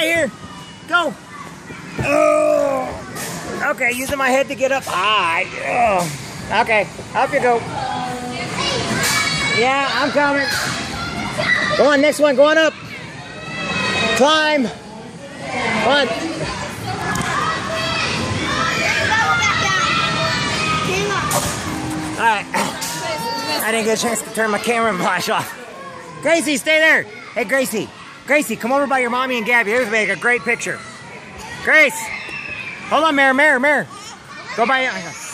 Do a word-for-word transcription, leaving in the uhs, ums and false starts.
right here. Go. Oh. Okay, using my head to get up high. Oh. Okay, up you go. Yeah, I'm coming. Go on, next one, going up. Climb. One. Alright. I didn't get a chance to turn my camera flash off. Gracie, stay there. Hey, Gracie. Gracie, come over by your mommy and Gabby. Here's make a great picture. Grace. Hold on, Mare, Mare, Mare. Go by.